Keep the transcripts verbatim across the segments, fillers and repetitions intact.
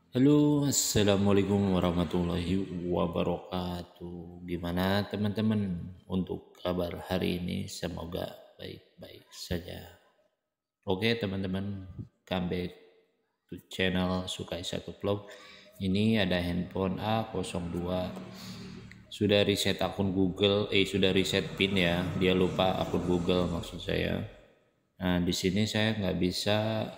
Halo, assalamualaikum warahmatullahi wabarakatuh. Gimana teman-teman untuk kabar hari ini? Semoga baik-baik saja. Oke teman-teman, come back to channel Sukai Satu Vlog. Ini ada handphone A nol dua. Sudah reset akun Google, eh sudah reset PIN ya. Dia lupa akun Google maksud saya. Nah di sini saya nggak bisa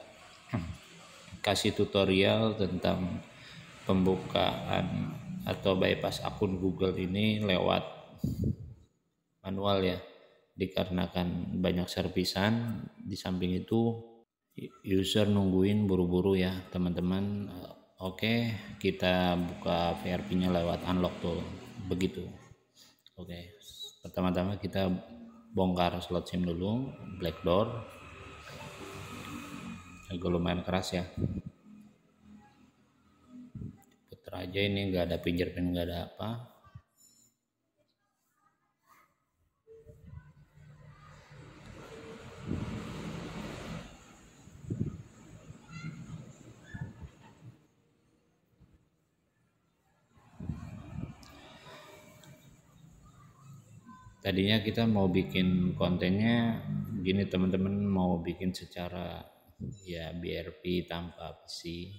kasih tutorial tentang pembukaan atau bypass akun Google ini lewat manual ya, dikarenakan banyak servisan. Di samping itu user nungguin buru-buru ya teman-teman. Oke, kita buka V R P nya lewat unlock tool begitu. Oke, pertama-tama kita bongkar slot SIM dulu, black door. Agak lumayan keras ya, puter aja, ini nggak ada fingerprint, nggak ada apa. Tadinya kita mau bikin kontennya gini teman-teman, mau bikin secara ya B R P tanpa P C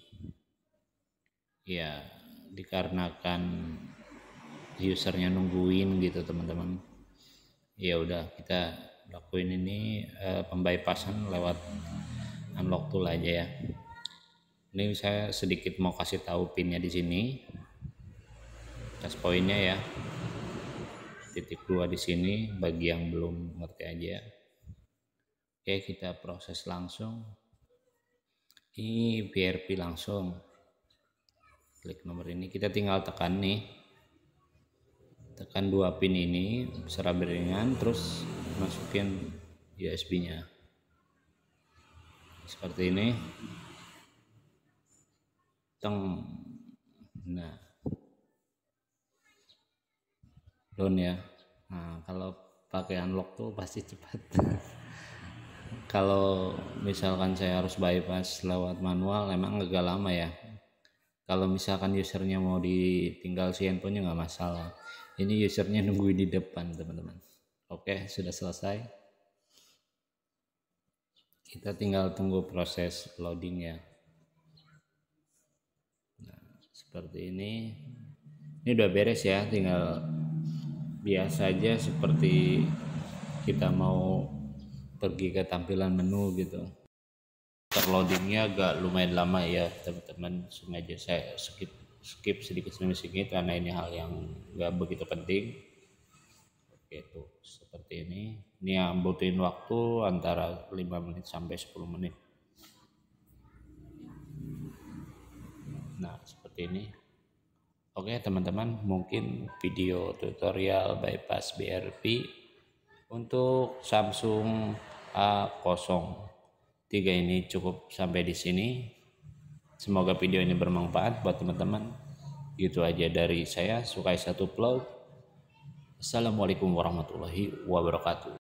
ya, dikarenakan usernya nungguin gitu teman-teman. Ya udah kita lakuin ini eh, pembypassan lewat unlock tool aja ya. Ini saya sedikit mau kasih tahu pinnya di sini, touch pointnya ya, titik dua di sini bagi yang belum ngerti aja. Oke, kita proses langsung. Ini V R P langsung. Klik nomor ini, kita tinggal tekan nih. Tekan dua pin ini secara beriringan, terus masukin U S B-nya. Seperti ini. Teng. Nah. Down ya. Nah, kalau pakai unlock tuh pasti cepat. Kalau misalkan saya harus bypass lewat manual emang agak lama ya. Kalau misalkan usernya mau ditinggal si handphonenya nggak masalah. Ini usernya nungguin di depan teman-teman. Oke, sudah selesai. Kita tinggal tunggu proses loading ya. Nah, seperti ini. Ini udah beres ya, tinggal biasa aja seperti kita mau pergi ke tampilan menu gitu. Terloadingnya agak lumayan lama ya teman-teman, sengaja saya skip skip sedikit demi sedikit karena ini hal yang nggak begitu penting. Oke, tuh seperti ini. Ini yang butuhin waktu antara lima menit sampai sepuluh menit. Nah seperti ini. Oke teman-teman, mungkin video tutorial bypass B R P untuk Samsung A nol tiga ini cukup sampai di sini. Semoga video ini bermanfaat buat teman-teman. Gitu aja dari saya, Sukai Satu Vlog. Assalamualaikum warahmatullahi wabarakatuh.